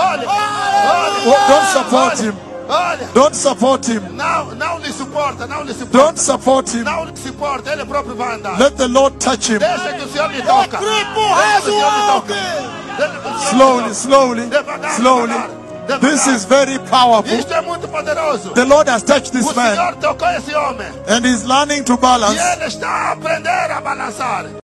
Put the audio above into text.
Don't support him. Don't support him. Não lhe suporta, não lhe suporta. Don't support him. Não lhe suporta, ele próprio vai andar. Let the Lord touch him. Deixa que o Senhor lhe toca. Deixa que o Senhor lhe toca. Slowly, slowly, slowly. This is very powerful. Isto é muito poderoso. The Lord has touched this O man Senhor tocou esse homem. and he's learning to balance. E ele está a aprender a balançar.